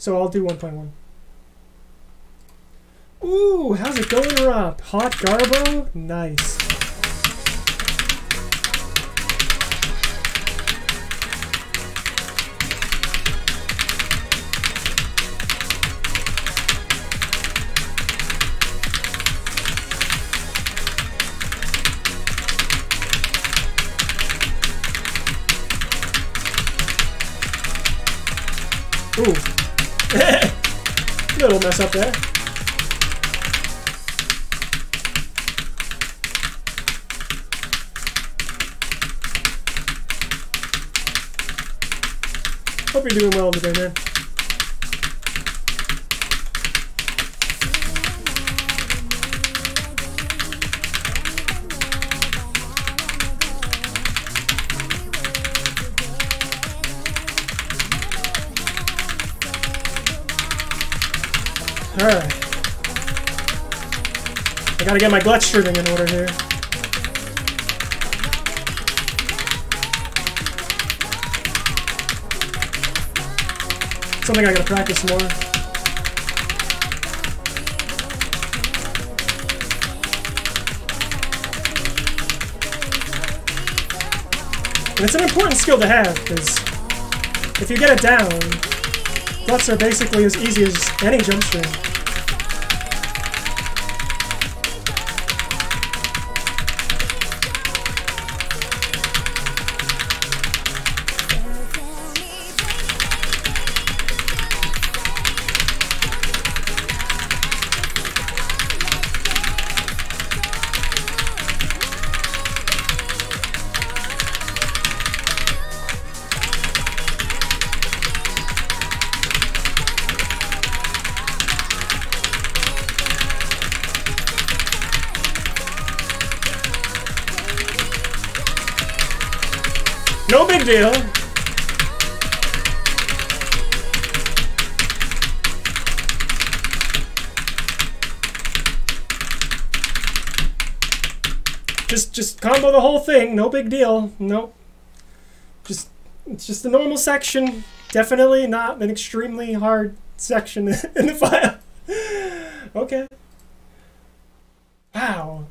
So I'll do 1.1. Ooh, how's it going, Rob? Hot Garbo? Nice. Ooh. Little mess up there. Hope you're doing well today, man. Alright. I gotta get my glut streaming in order here. Something I gotta practice more. And it's an important skill to have, because if you get it down, gluts are basically as easy as any jump stream. No big deal. Just combo the whole thing. No big deal. Nope. It's just a normal section. Definitely not an extremely hard section in the file. Okay. Wow.